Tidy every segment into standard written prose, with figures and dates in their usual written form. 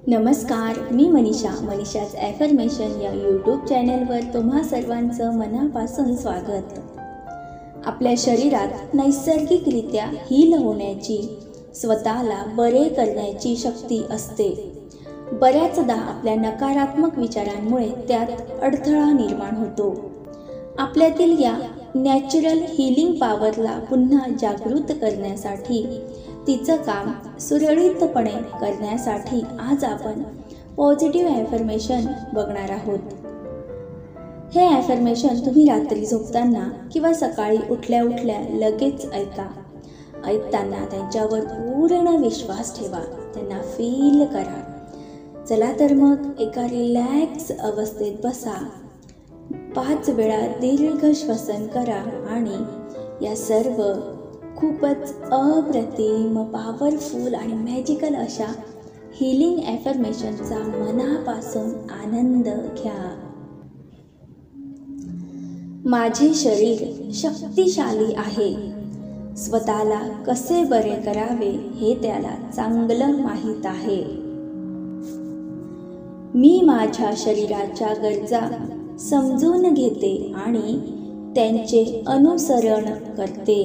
नमस्कार, मी मनीषाच ॲफर्मेशन या यूट्यूब चॅनलवर तुम्हा सर्वांचं मनापासून स्वागत. आपल्या शरीरात नैसर्गिकरित्या हील होण्याची, स्वतःला बरे करण्याची शक्ती असते. बऱ्याचदा आपल्या नकारात्मक विचारांमुळे त्यात अडथळा निर्माण होतो. आपल्यातील या नॅचरल हीलिंग पॉवरला पुन्हा जागृत करण्यासाठी, तिचं काम सुरळीतपणे करण्यासाठी आज आपण पॉझिटिव्ह ॲफर्मेशन बघणार आहोत. हे ॲफर्मेशन तुम्ही रात्री झोपताना किंवा सकाळी उठल्या उठल्या लगेच ऐका. ऐकताना त्यांच्यावर पूर्ण विश्वास ठेवा, त्यांना फील करा. चला तर मग एका रिलॅक्स अवस्थेत बसा. 5 वेळा दीर्घ श्वसन करा आणि या सर्व खूपच अप्रतिम, पॉवरफुल आणि मॅजिकल अशा हीलिंग ॲफर्मेशनचा मनापासून आनंद घ्या. माझे शरीर शक्तिशाली आहे. स्वतःला कसे बरे करावे हे त्याला चांगलं माहीत आहे. मी माझ्या शरीराच्या गरजा समजून घेते आणि त्यांचे अनुसरण करते.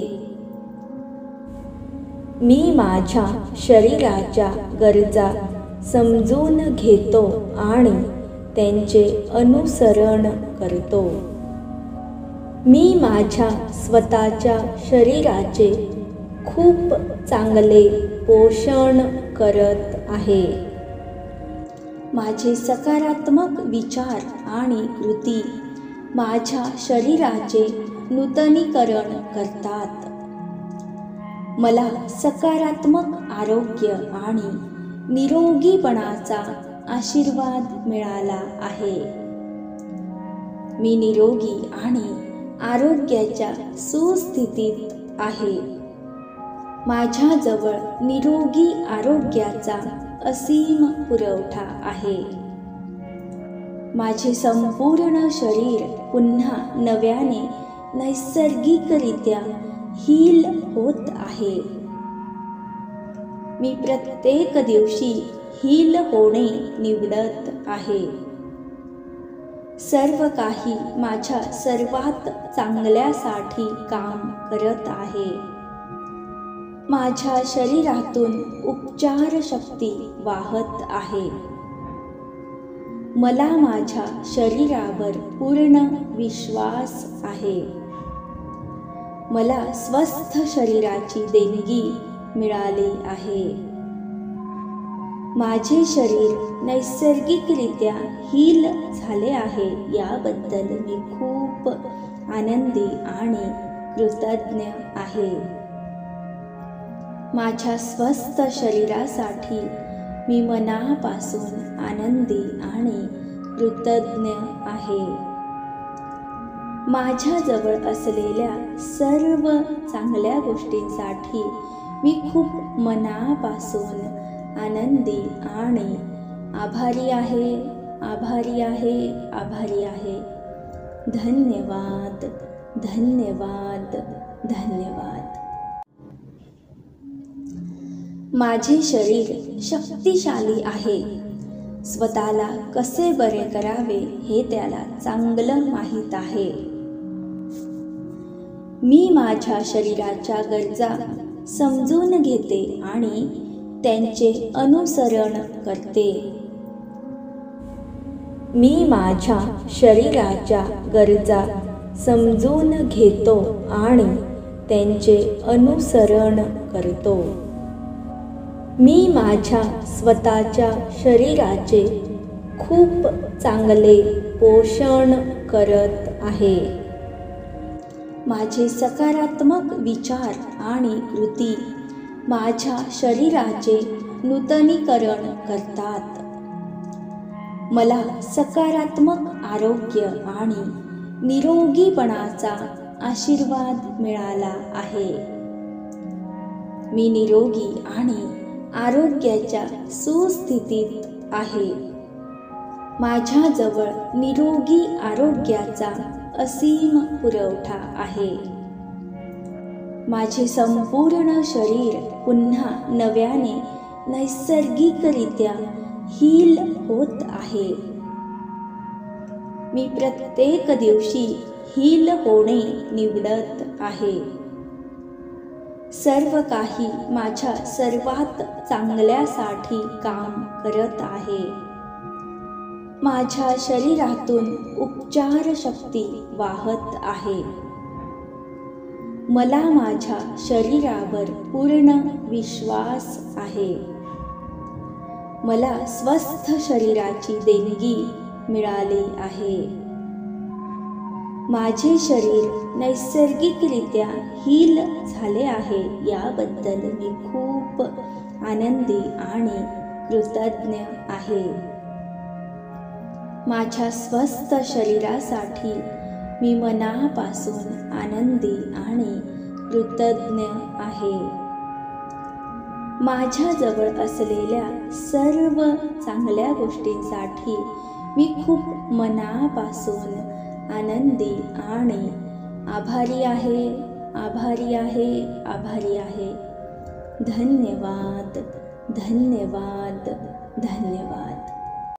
मी माझ्या शरीराच्या गरजा समजून घेतो आणि त्यांचे अनुसरण करतो. मी माझ्या स्वतःच्या शरीराचे खूप चांगले पोषण करत आहे. माझे सकारात्मक विचार आणि कृती माझ्या शरीराचे नूतनीकरण करतात. मला सकारात्मक आरोग्य आणि निरोगीपणाचा आशीर्वाद मिळाला आहे. मी निरोगी आणि आरोग्याच्या सुस्थितीत आहे. माझ्याजवळ निरोगी आरोग्याचा असीम पुरवठा आहे. माझे संपूर्ण शरीर पुन्हा नव्याने नैसर्गिकरित्या हील होत आहे. मी प्रत्येक दिवशी हील होणे निवडत आहे. सर्व काही माझ्या सर्वात चांगल्यासाठी काम करत आहे. माझ्या शरीरातून उपचार शक्ती वाहत आहे. मला माझ्या शरीरावर पूर्ण विश्वास आहे. मला स्वस्थ शरीराची देणगी मिळाली आहे. माझे शरीर नैसर्गिकरित्या हील झाले आहे याबद्दल मी खूप आनंदी आणि कृतज्ञ आहे. माझ्या स्वस्थ शरीरासाठी मी मनापासून आनंदी आणि कृतज्ञ आहे. माझ्याजवळ असलेल्या सर्व चांगल्या गोष्टींसाठी मी खूप मनापासून आनंदी आणि आभारी आहे. आभारी आहे. आभारी आहे. धन्यवाद. धन्यवाद. धन्यवाद. माझे शरीर शक्तिशाली आहे. स्वतःला कसे बरे करावे हे त्याला चांगलं माहीत आहे. मी माझ्या शरीराच्या गरजा समजून घेते आणि त्यांचे अनुसरण करते. मी माझ्या शरीराच्या गरजा समजून घेतो आणि त्यांचे अनुसरण करतो. मी माझ्या स्वतःच्या शरीराचे खूप चांगले पोषण करत आहे. माझे सकारात्मक विचार आणि कृती माझ्या शरीराचे नूतनीकरण करतात. मला सकारात्मक आरोग्य आणि निरोगीपणाचा आशीर्वाद मिळाला आहे. मी निरोगी आणि आरोग्याच्या सुस्थितीत आहे. माझ्याजवळ निरोगी आरोग्याचा असीम पुरवठा आहे. माझे संपूर्ण शरीर पुन्हा नव्याने नैसर्गिकरित्या हील होत आहे. मी प्रत्येक दिवशी हील होणे निवडत आहे. सर्व काही माझ्या सर्वात चांगल्यासाठी काम करत आहे. माझ्या शरीरातून उपचार शक्ती वाहत आहे. मला माझ्या शरीरावर पूर्ण विश्वास आहे. मला स्वस्थ शरीराची देणगी मिळाली आहे. माझे शरीर नैसर्गिकरित्या हील झाले आहे याबद्दल मी खूप आनंदी आणि कृतज्ञ आहे. माझ्या स्वस्थ शरीरासाठी मी मनापासून आनंदी आणि कृतज्ञ आहे. माझ्याजवळ असलेल्या सर्व चांगल्या गोष्टींसाठी मी खूप मनापासून आनंदी आणि आभारी आहे. आभारी आहे. आभारी आहे. धन्यवाद. धन्यवाद. धन्यवाद.